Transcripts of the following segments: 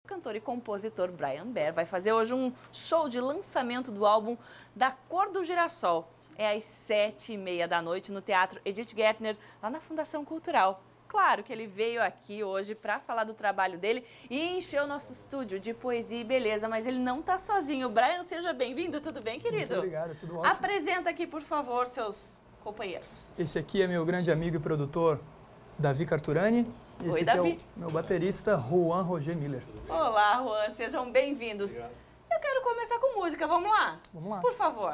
cantor e compositor Brian Bair vai fazer hoje um show de lançamento do álbum Da Cor do Girassol. É às 7h30 da noite no Teatro Edith Gärtner, lá na Fundação Cultural. Claro que ele veio aqui hoje para falar do trabalho dele e encher o nosso estúdio de poesia e beleza, mas ele não está sozinho. Brian, seja bem-vindo, tudo bem, querido? Muito obrigado, tudo ótimo. Apresenta aqui, por favor, seus companheiros. Esse aqui é meu grande amigo e produtor, Davi Carturani. E esse Oi, aqui Davi. é o meu baterista, Juan Roger Miller. Olá, Juan, sejam bem-vindos. Eu quero começar com música, vamos lá? Vamos lá. Por favor.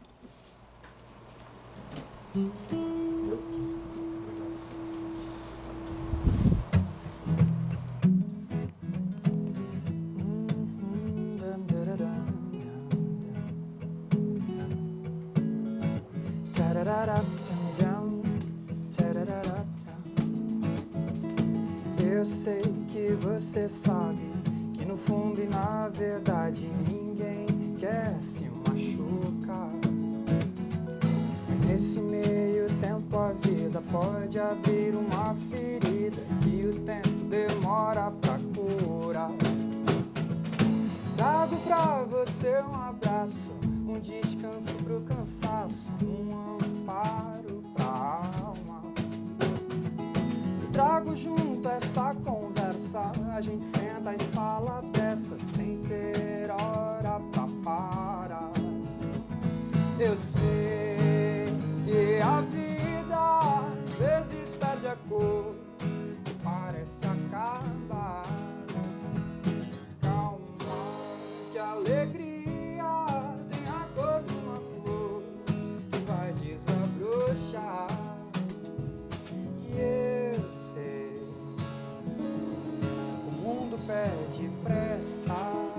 Eu sei que você sabe que no fundo e na verdade ninguém quer se machucar. Mas nesse meio tempo a vida pode abrir uma ferida que o tempo demora pra curar. Trago pra você um abraço, um descanso pro cansaço, um amparo pra alma. E trago junto essa conversa, a gente senta e fala dessa sem ter hora pra parar. Eu sei que a vida às vezes perde a cor e parece acabar. Calma, que a alegria tem a cor de uma flor que vai desabrochar. E eu sei, o mundo pede pressa.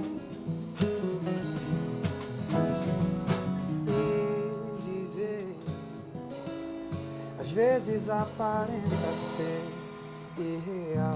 Às vezes aparenta ser irreal.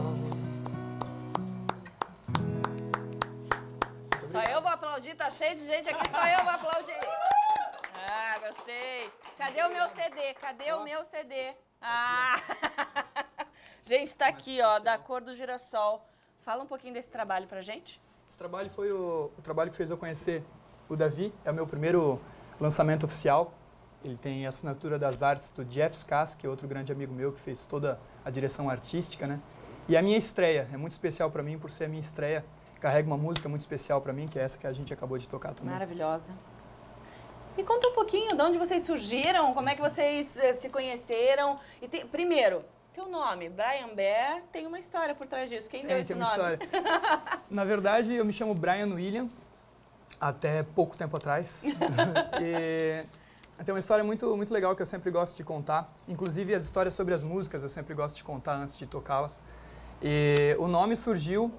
Só eu vou aplaudir, tá cheio de gente aqui, só eu vou aplaudir. Ah, gostei. Cadê o meu CD? Cadê o meu CD? Ah! Gente, tá aqui, ó, Da Cor do Girassol. Fala um pouquinho desse trabalho pra gente. Esse trabalho foi o trabalho que fez eu conhecer o Davi. É o meu primeiro lançamento oficial. Ele tem a assinatura das artes do Jeff Skass, que é outro grande amigo meu que fez toda a direção artística, né? E a minha estreia é muito especial para mim, por ser a minha estreia. Carrega uma música muito especial para mim, que é essa que a gente acabou de tocar também. Maravilhosa. Me conta um pouquinho de onde vocês surgiram, como é que vocês se conheceram. E primeiro, teu nome, Brian Bair, tem uma história por trás disso. Quem deu esse tem uma nome? história. Na verdade, eu me chamo Brian William, até pouco tempo atrás. E tem uma história muito legal que eu sempre gosto de contar. Inclusive, as histórias sobre as músicas eu sempre gosto de contar antes de tocá-las. E o nome surgiu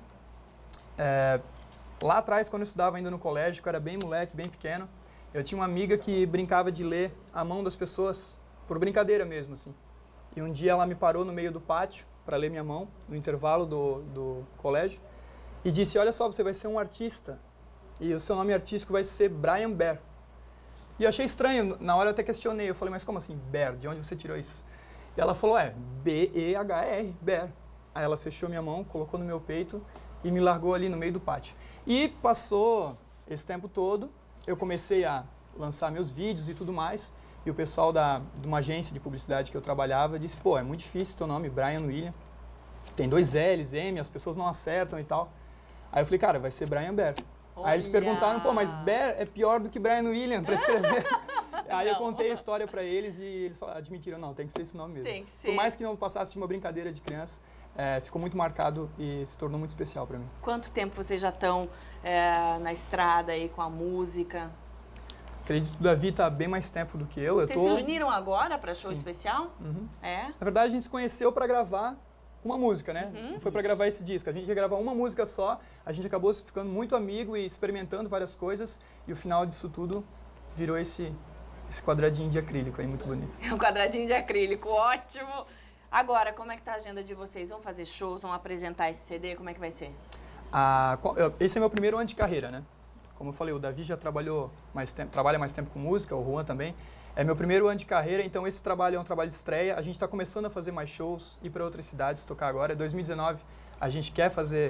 lá atrás, quando eu estudava ainda no colégio, que eu era bem moleque, bem pequeno. Eu tinha uma amiga que brincava de ler a mão das pessoas, por brincadeira mesmo, assim. E um dia ela me parou no meio do pátio para ler minha mão, no intervalo do colégio, e disse, olha só, você vai ser um artista, e o seu nome artístico vai ser Brian Bair. E eu achei estranho, na hora eu até questionei, eu falei, mas como assim, Bair? De onde você tirou isso? E ela falou, B-E-H-R, Bair. Aí ela fechou minha mão, colocou no meu peito e me largou ali no meio do pátio. E passou esse tempo todo, eu comecei a lançar meus vídeos e tudo mais, e o pessoal de uma agência de publicidade que eu trabalhava disse, pô, é muito difícil teu nome, Brian William, tem 2 L's, M, as pessoas não acertam e tal. Aí eu falei, cara, vai ser Brian Bair. Olha. Aí eles perguntaram, pô, mas Bair é pior do que Brian William para escrever. Aí eu contei a história para eles e eles admitiram, não, tem que ser esse nome mesmo. Tem que ser. Por mais que não passasse de uma brincadeira de criança, ficou muito marcado e se tornou muito especial para mim. Quanto tempo vocês já estão na estrada aí com a música? Acredito que o Davi está bem mais tempo do que eu. Vocês se uniram agora para show Sim. especial? Uhum. É? Na verdade, a gente se conheceu para gravar uma música, né? Não foi para gravar esse disco. A gente ia gravar uma música só, a gente acabou ficando muito amigo e experimentando várias coisas, e o final disso tudo virou esse quadradinho de acrílico aí, muito bonito. É um quadradinho de acrílico, ótimo! Agora, como é que tá a agenda de vocês? Vão fazer shows, vão apresentar esse CD, como é que vai ser? Esse é meu primeiro ano de carreira, né? Como eu falei, o Davi já trabalha mais tempo com música, o Juan também. É meu primeiro ano de carreira, então esse trabalho é um trabalho de estreia. A gente está começando a fazer mais shows, ir para outras cidades, tocar agora. 2019 a gente quer fazer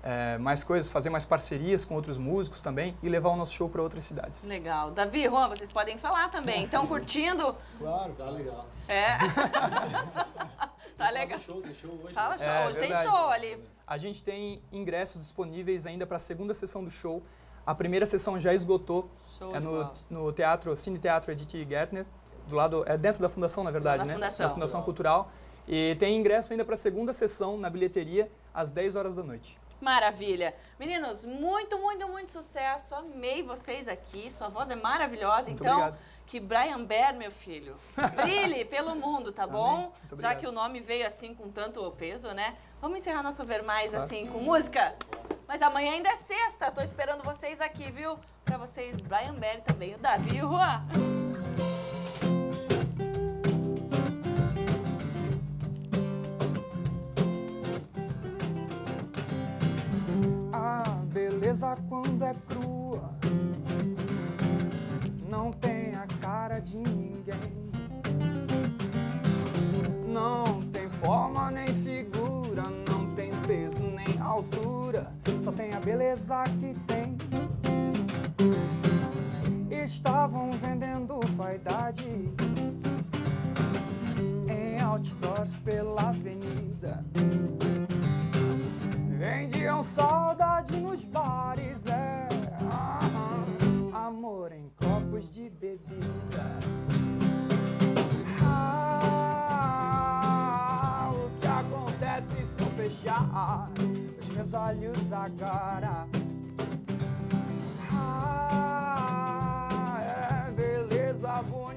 mais coisas, fazer mais parcerias com outros músicos também e levar o nosso show para outras cidades. Legal. Davi, Juan, vocês podem falar também. Estão curtindo? Claro, tá legal. É. Tá legal. Tem show hoje. Fala show. Hoje tem verdade. show ali. A gente tem ingressos disponíveis ainda para a segunda sessão do show. A primeira sessão já esgotou. Show É de bola. no teatro, Cine Teatro Edith Gärtner, do lado, é dentro da fundação, na verdade, né? Fundação. Da Fundação Cultural. E tem ingresso ainda para a segunda sessão na bilheteria às 10 horas da noite. Maravilha. Meninos, muito sucesso. Amei vocês aqui. Sua voz é maravilhosa. Muito Então, obrigado. que Brian Bair, meu filho, brilhe pelo mundo, tá bom? Muito Já obrigado. que o nome veio assim com tanto peso, né? Vamos encerrar nosso Ver Mais Claro. assim com música? Mas amanhã ainda é sexta. Tô esperando vocês aqui, viu? Pra vocês, Brian Bair e também o Davi e o Juan. A beleza quando é crua não tem a cara de ninguém. Não tem forma nem figura, não tem peso nem altura, só tem a beleza que tem. Estavam vendendo vaidade em outdoors pela avenida. Vendiam saudade nos bares, amor em copos de bebida. O que acontece se eu fechar os meus olhos agora? É beleza bonita.